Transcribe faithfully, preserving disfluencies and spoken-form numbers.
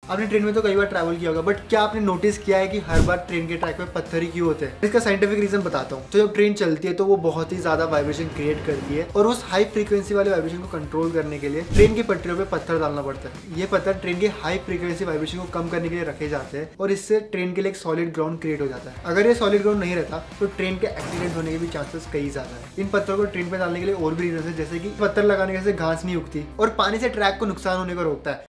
आपने ट्रेन में तो कई बार ट्रैवल किया होगा, बट क्या आपने नोटिस किया है कि हर बार ट्रेन के ट्रैक पे पत्थर ही क्यों होते हैं? इसका साइंटिफिक रीजन बताता हूँ। तो जब ट्रेन चलती है तो वो बहुत ही ज्यादा वाइब्रेशन क्रिएट करती है और उस हाई फ्रीक्वेंसी वाले वाइब्रेशन को कंट्रोल करने के लिए ट्रेन की पटरियों पे पत्थर डालना पड़ता है। ये पत्थर ट्रेन के हाई फ्रीक्वेंसी वाइब्रेशन को कम करने के लिए रखे जाते हैं और इससे ट्रेन के लिए एक सॉलिड ग्राउंड क्रिएट हो जाता है। अगर ये सॉलिड ग्राउंड नहीं रहता तो ट्रेन के एक्सीडेंट होने के भी चांसेस कई ज्यादा है। इन पत्थरों को ट्रेन पे डालने के लिए और भी रीजन है, जैसे कि पत्थर लगाने से घास नहीं उगती और पानी से ट्रैक को नुकसान होने को रोकता है।